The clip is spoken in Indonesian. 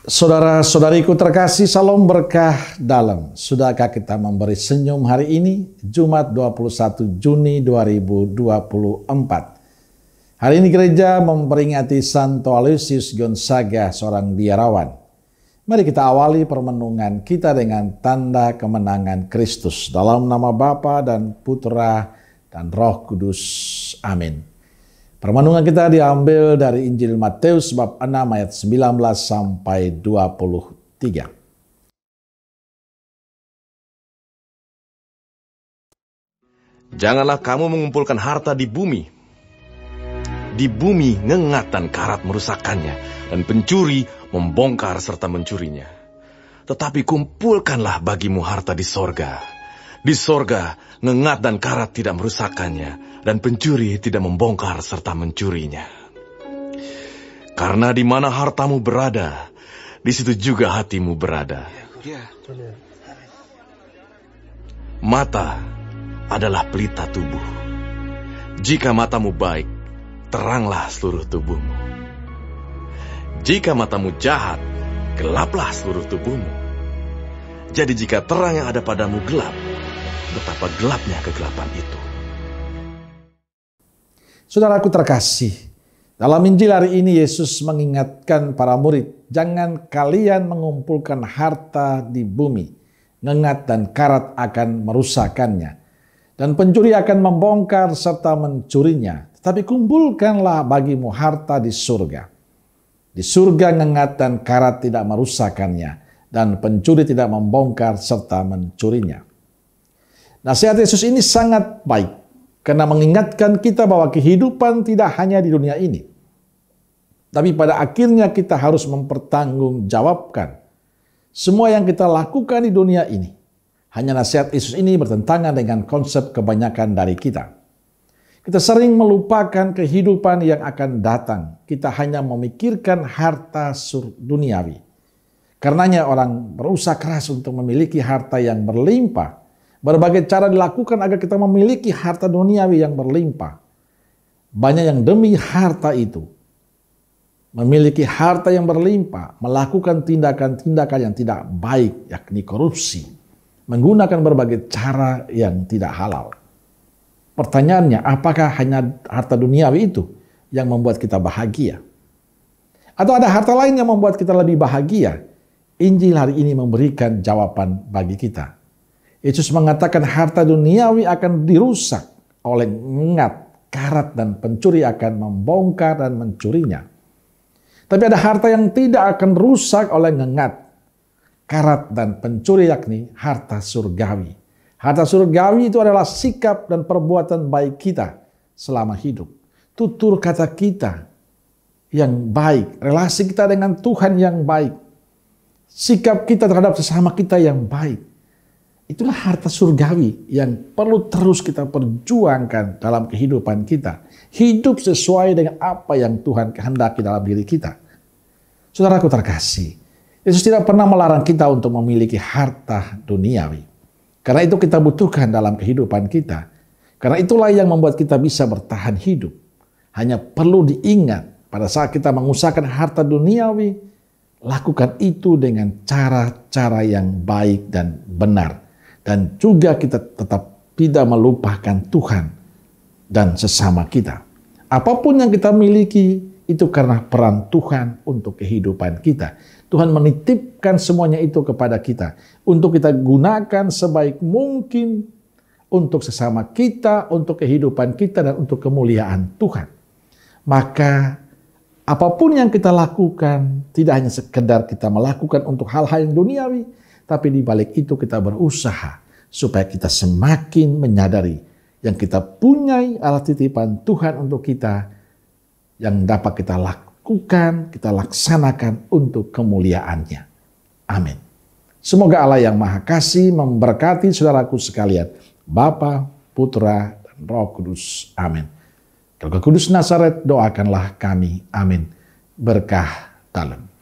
Saudara-saudariku terkasih, salam berkah dalam. Sudahkah kita memberi senyum hari ini, Jumat 21 Juni 2024. Hari ini gereja memperingati Santo Aloysius Gonzaga, seorang biarawan. Mari kita awali permenungan kita dengan tanda kemenangan Kristus. Dalam nama Bapa dan Putra dan Roh Kudus. Amin. Permenungan kita diambil dari Injil Matius bab 6 ayat 19 sampai 23. Janganlah kamu mengumpulkan harta di bumi. Di bumi ngengat dan karat merusakkannya, dan pencuri membongkar serta mencurinya. Tetapi kumpulkanlah bagimu harta di sorga. Di sorga ngengat dan karat tidak merusakkannya, dan pencuri tidak membongkar serta mencurinya. Karena di mana hartamu berada, di situ juga hatimu berada. Mata adalah pelita tubuh. Jika matamu baik, teranglah seluruh tubuhmu. Jika matamu jahat, gelaplah seluruh tubuhmu. Jadi jika terang yang ada padamu gelap, betapa gelapnya kegelapan itu. Saudaraku terkasih, dalam Injil hari ini Yesus mengingatkan para murid, jangan kalian mengumpulkan harta di bumi, ngengat dan karat akan merusakkannya, dan pencuri akan membongkar serta mencurinya. Tetapi kumpulkanlah bagimu harta di surga. Di surga ngengat dan karat tidak merusakkannya, dan pencuri tidak membongkar serta mencurinya. Nasihat Yesus ini sangat baik, karena mengingatkan kita bahwa kehidupan tidak hanya di dunia ini. Tapi pada akhirnya kita harus mempertanggungjawabkan semua yang kita lakukan di dunia ini. Hanya nasihat Yesus ini bertentangan dengan konsep kebanyakan dari kita. Kita sering melupakan kehidupan yang akan datang. Kita hanya memikirkan harta duniawi. Karenanya orang berusaha keras untuk memiliki harta yang berlimpah. Berbagai cara dilakukan agar kita memiliki harta duniawi yang berlimpah. Banyak yang demi harta itu, memiliki harta yang berlimpah, melakukan tindakan-tindakan yang tidak baik, yakni korupsi, menggunakan berbagai cara yang tidak halal. Pertanyaannya, apakah hanya harta duniawi itu yang membuat kita bahagia? Atau ada harta lain yang membuat kita lebih bahagia? Injil hari ini memberikan jawaban bagi kita. Yesus mengatakan harta duniawi akan dirusak oleh ngengat, karat, dan pencuri akan membongkar dan mencurinya. Tapi ada harta yang tidak akan rusak oleh ngengat, karat, dan pencuri, yakni harta surgawi. Harta surgawi itu adalah sikap dan perbuatan baik kita selama hidup. Tutur kata kita yang baik, relasi kita dengan Tuhan yang baik, sikap kita terhadap sesama kita yang baik. Itulah harta surgawi yang perlu terus kita perjuangkan dalam kehidupan kita. Hidup sesuai dengan apa yang Tuhan kehendaki dalam diri kita. Saudaraku terkasih, Yesus tidak pernah melarang kita untuk memiliki harta duniawi. Karena itu kita butuhkan dalam kehidupan kita. Karena itulah yang membuat kita bisa bertahan hidup. Hanya perlu diingat pada saat kita mengusahakan harta duniawi, lakukan itu dengan cara-cara yang baik dan benar. Dan juga kita tetap tidak melupakan Tuhan dan sesama kita. Apapun yang kita miliki itu karena peran Tuhan untuk kehidupan kita. Tuhan menitipkan semuanya itu kepada kita. Untuk kita gunakan sebaik mungkin untuk sesama kita, untuk kehidupan kita, dan untuk kemuliaan Tuhan. Maka apapun yang kita lakukan tidak hanya sekedar kita melakukan untuk hal-hal yang duniawi, tapi di balik itu kita berusaha supaya kita semakin menyadari yang kita punyai adalah titipan Tuhan untuk kita yang dapat kita lakukan, kita laksanakan untuk kemuliaan-Nya. Amin. Semoga Allah yang Maha Kasih memberkati saudaraku sekalian, Bapa, Putra, dan Roh Kudus. Amin. Roh Kudus Nazaret, doakanlah kami. Amin. Berkah dalam.